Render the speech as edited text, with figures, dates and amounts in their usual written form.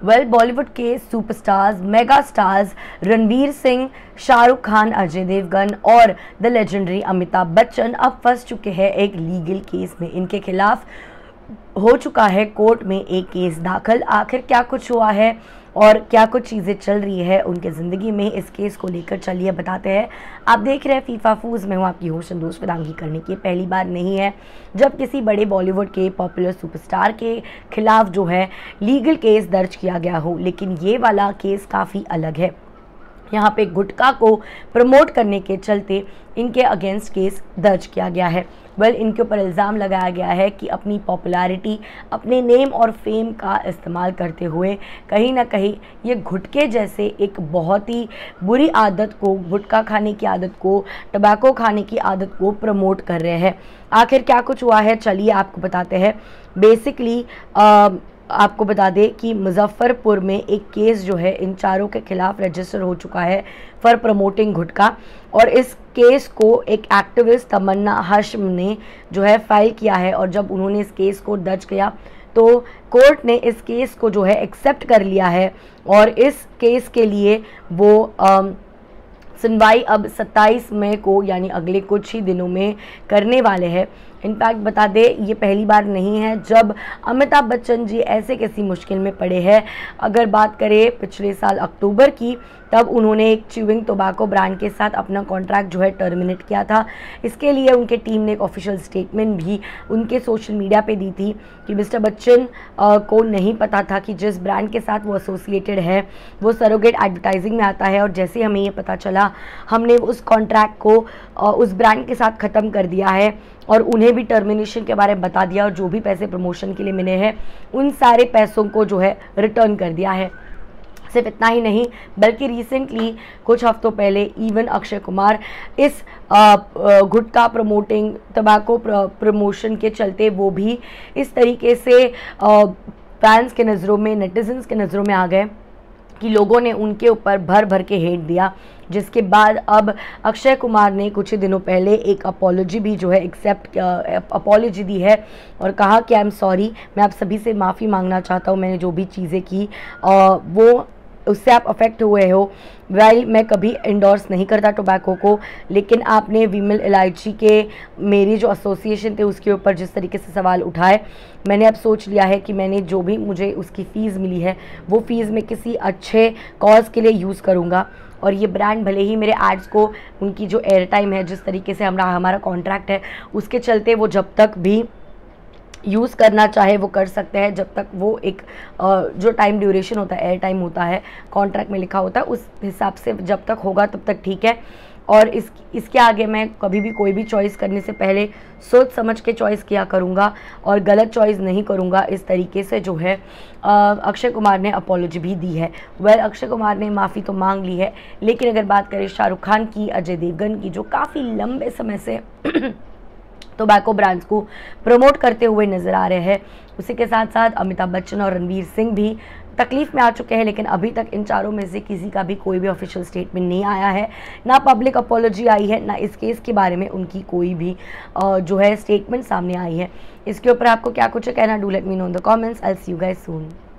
Well Bollywood के superstars, mega stars Ranveer Singh, Shahrukh Khan, Ajay Devgn और the legendary Amitabh Bachchan अब फंस चुके हैं एक लीगल केस में। इनके खिलाफ हो चुका है कोर्ट में एक केस दाखिल। आखिर क्या कुछ हुआ है और क्या कुछ चीज़ें चल रही है उनके ज़िंदगी में, इस केस को लेकर चलिए बताते हैं। आप देख रहे हैं फीफा फूज, मैं हूँ आपकी होस्ट दोस्त विदांगी। करने की पहली बार नहीं है जब किसी बड़े बॉलीवुड के पॉपुलर सुपरस्टार के खिलाफ जो है लीगल केस दर्ज किया गया हो, लेकिन ये वाला केस काफ़ी अलग है। यहाँ पे गुटखा को प्रमोट करने के चलते इनके अगेंस्ट केस दर्ज किया गया है। इनके ऊपर इल्ज़ाम लगाया गया है कि अपनी पॉपुलैरिटी, अपने नेम और फेम का इस्तेमाल करते हुए कहीं ना कहीं ये गुटखे जैसे एक बहुत ही बुरी आदत को, गुटखा खाने की आदत को, टबैको खाने की आदत को प्रमोट कर रहे हैं। आखिर क्या कुछ हुआ है चलिए आपको बताते हैं। बेसिकली आपको बता दें कि मुजफ्फरपुर में एक केस जो है इन चारों के खिलाफ रजिस्टर हो चुका है फॉर प्रमोटिंग गुटखा, और इस केस को एक एक्टिविस्ट तमन्ना हाशिम ने जो है फाइल किया है। और जब उन्होंने इस केस को दर्ज किया तो कोर्ट ने इस केस को जो है एक्सेप्ट कर लिया है और इस केस के लिए वो सुनवाई अब 27 मई को यानी अगले कुछ ही दिनों में करने वाले हैं। इनफैक्ट बता दें ये पहली बार नहीं है जब अमिताभ बच्चन जी ऐसे किसी मुश्किल में पड़े हैं। अगर बात करें पिछले साल अक्टूबर की, तब उन्होंने एक च्यूइंग टोबैको ब्रांड के साथ अपना कॉन्ट्रैक्ट जो है टर्मिनेट किया था। इसके लिए उनके टीम ने एक ऑफिशियल स्टेटमेंट भी उनके सोशल मीडिया पे दी थी कि मिस्टर बच्चन को नहीं पता था कि जिस ब्रांड के साथ वो एसोसिएटेड है वो सरोगेट एडवर्टाइजिंग में आता है, और जैसे हमें ये पता चला हमने उस कॉन्ट्रैक्ट को उस ब्रांड के साथ ख़त्म कर दिया है और उन्हें भी टर्मिनेशन के बारे में बता दिया, और जो भी पैसे प्रमोशन के लिए मिले हैं उन सारे पैसों को जो है रिटर्न कर दिया है। सिर्फ इतना ही नहीं बल्कि रिसेंटली कुछ हफ्तों पहले इवन अक्षय कुमार इस गुटखा प्रमोटिंग, टबैको प्रमोशन के चलते वो भी इस तरीके से फैंस के नज़रों में, नेटिजन्स के नज़रों में आ गए कि लोगों ने उनके ऊपर भर भर के हेट दिया। जिसके बाद अब अक्षय कुमार ने कुछ ही दिनों पहले एक अपॉलॉजी भी जो है अपॉलॉजी दी है और कहा कि आई एम सॉरी, मैं आप सभी से माफ़ी मांगना चाहता हूँ, मैंने जो भी चीज़ें की वो उससे आप अफेक्ट हुए हो। मैं कभी इंडोर्स नहीं करता टोबैको को, लेकिन आपने विमल इलायची के मेरी जो एसोसिएशन थे उसके ऊपर जिस तरीके से सवाल उठाए, मैंने अब सोच लिया है कि मैंने जो भी मुझे उसकी फ़ीस मिली है वो फ़ीस मैं किसी अच्छे कॉज के लिए यूज़ करूँगा। और ये ब्रांड भले ही मेरे एड्स को, उनकी जो एयर टाइम है, जिस तरीके से हमारा कॉन्ट्रैक्ट है उसके चलते वो जब तक भी यूज़ करना चाहे वो कर सकते हैं, जब तक वो एक जो टाइम ड्यूरेशन होता है, एयर टाइम होता है, कॉन्ट्रैक्ट में लिखा होता है, उस हिसाब से जब तक होगा तब तक ठीक है। और इसके आगे मैं कभी भी कोई भी चॉइस करने से पहले सोच समझ के चॉइस किया करूँगा और गलत चॉइस नहीं करूँगा। इस तरीके से जो है अक्षय कुमार ने अपॉलॉजी भी दी है। अक्षय कुमार ने माफ़ी तो मांग ली है, लेकिन अगर बात करें शाहरुख खान की, अजय देवगन की, जो काफ़ी लंबे समय से टोबैको ब्रांड्स को प्रमोट करते हुए नज़र आ रहे हैं, उसी के साथ साथ अमिताभ बच्चन और रणवीर सिंह भी तकलीफ़ में आ चुके हैं, लेकिन अभी तक इन चारों में से किसी का भी कोई भी ऑफिशियल स्टेटमेंट नहीं आया है, ना पब्लिक अपॉलॉजी आई है, ना इस केस के बारे में उनकी कोई भी जो है स्टेटमेंट सामने आई है। इसके ऊपर आपको क्या कुछ कहना, do let me know in the comments. I will see you guys soon.